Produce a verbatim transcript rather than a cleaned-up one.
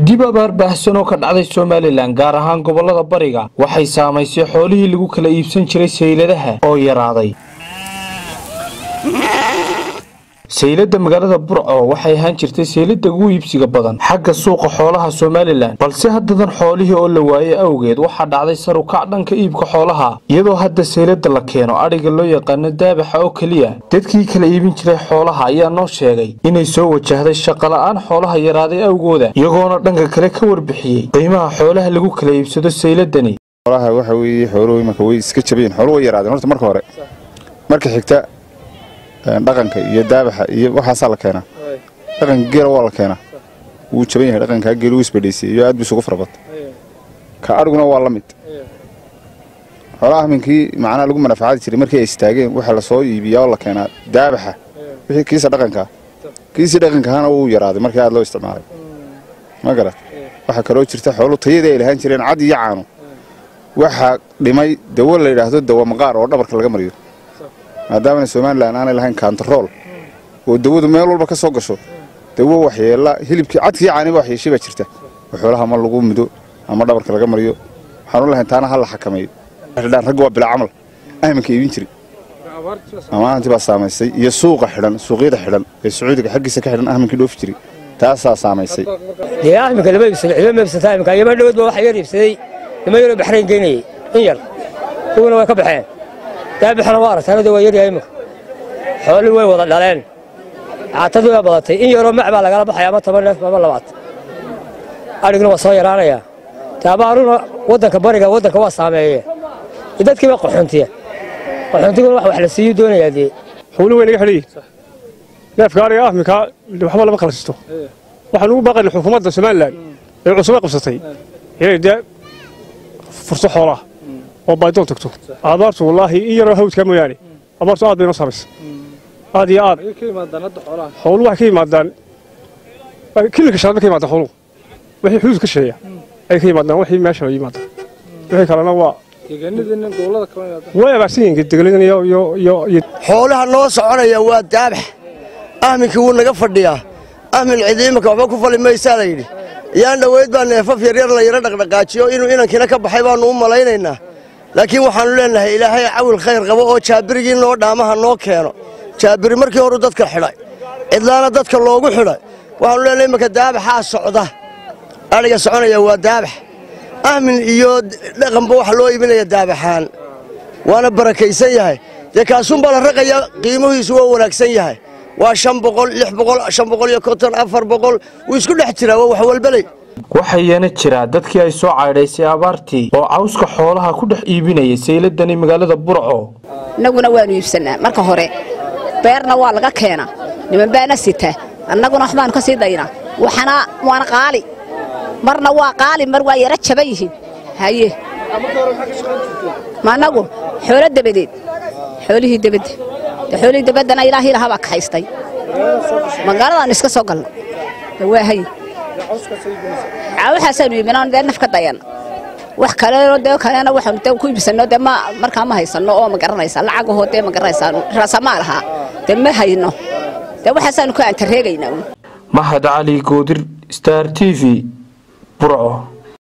dib abaar baahsan oo ka dhacday Somaliland gaar ahaan gobolada bariga waxay saameysay xoolihii lagu kala iibsan jiray sayladaha oo yaraaday. saylada magaalada Burco waxay ahaan jirtay saylada ugu iibsiga badan xagga suuqa xoolaha Somaliland, balse haddadan xoolihii oo la waayay awgeed waxa dhacday sar u kac dhanka iibka xoolaha, iyadoo hadda saylada la keeno ariga loo yaqaan daabaxa oo kaliya. dadkii kala iibin jiray xoolaha ayaa noo sheegay inay soo wajahday shaqo la'aan xoolaha yaraaday awgooda, iyagoona dhanka kale ka warbixiyay qiimaha xoolaha lagu kala iibsado sayladani. xoolaha waxa weeye xooluhu marka way iska jabeen, xooluhu yaraadeen horta marka hore, marka xigta dhaqanka iyo daabaxa iyo waxa la keenaa dhaqanka geela waa la keenaa wuu jaban yahay, dhaqanka geelu wuu isbedheysay iyo aad buu isugu farabat ka arguna waa la mid. xoolaha minkii macna lagu manfaacad jiray markii ay istaageen waxa la soo iibiyaa oo la keenaa daabaxa wixii kiisa dhaqanka kiisa dhaqankaana uu yaraaday markii aad loo isticmaalay. ma garat waxa kale oo jirta xoolo tayada ay lahaan jireen cad iyo caano waxa dhimay dawo la yiraahdo dawo maqaar oo dhabarka laga mariyo, maadaama Somaliland aan lahayn control oo dawadu meel walba ka soo gasho. dawo waxyeela hilibkii cadkii caaniba wax yeeshay ba jirta xoolaha ma lagu mido ama dhabarka laga mariyo. waxaan u lahayn taana hal la xakameeyo dhan rag waa bila amal ahmanka iibin jiray ama anti ba saameysay iyo suuqa xiran suuqyada xiran ee Sacuudiga xaqiisa ka xiran ahmanka dhoof jiray taasa saameysay. yaa ahmanka laba ibsan ciidan ma ibsan tahay ayama dhawad wax yar ibsaday ma yar baxrayn geynay in yar kuwana way ka baxeen daabaxna waa aragtay anadu waa yar yahay imka xoolo way wada dhaleen caatadu way badatay in yaro macba laga baxay ama toban neef ama labaatan arigna waa soo yaraanaya. taabaaruna wadanka bariga wadanka waa saameeyay dadkii waa qaxoontiya qaxoontiga wax wax la siiyo doonaya dee xoolo weyn iga xidhay neefka ariga ah minka waxba lama kala sisto. waxaan ugu baaqay xukuumadda Somaliland ee cusub ay qabsatay inay daa fursad xoolaha oo baydon tagto abaartu wallahi in yaro hawdka mooyaane abaartu aad bay noo saameysay aad iyo aad ka yimaadaan hadda xoolaha xooluhu waxay ka yimaadaan kilka shaqada ka yimaadaan xooluhu wixii xuduud ka sheeya ay ka yimaadaan wixii meesha la yimaado wixii kalena waa deegaanadeenna gobolada kale way abaarsiin deegaanadeenna iyo iyo iyo xoolaha noo soconaya waa daabax ahminka wuu naga fadhiyaa ahmin ciidamada waxba ku fali maysaa la yiri yaan dhaweyd baa neefaf yar yar la yara dhaqdhaqaajiyo inuu inankina ka baxay baanu u malaynaynaa, laakiin waxaanu leenahay ilaahay cawil khayr qabo oo jaabirigii noo dhaamaha noo keeno. jaabiri markii hore dadka xidhay cidlaana dadka loogu xidhay waxaanu leenahay marka daabaxa socda ariga soconaya waa daabax ahmin iyo dhaqanba waxa loo iibinaya daabaxaan waana barakaysan yahay dee kaasuun baa la raqaya qiimihiisu waa wanaagsan yahay waa shan boqol lix boqol shan boqol iyo konton afar boqol wuu isku dhex jiraa wax walbalay. waxayna jira dadkii ay soo caydhaysay abaartii oo cawska xoolaha ku dhex iibinayay sayladani magaalada Burco. annaguna waanu iibsanaa marka hore beerna waa laga keenaa niman baana sita annaguna waxbaan ka sii daynaa waxana waan qaali marna waa qaali mar waa yara jabayhiin haye maanagu xoolo dabadeed xoolihii dabad xoolihii dabadana ilaahay laha ba ka haystay magaaladaan iska soo galno waa hay waxaasanu iibinaan dee nafka dayan wax kale oo dee kalena waxaan ku iibsano dee ma markaa ma haysano oo ma garanaysa lacag oo dee ma garanaysa raasamaal aha dee ma hayno dee waxaasanu ku aan tareegaynaa. Mahad Ali Goodir, Star T V, Burco.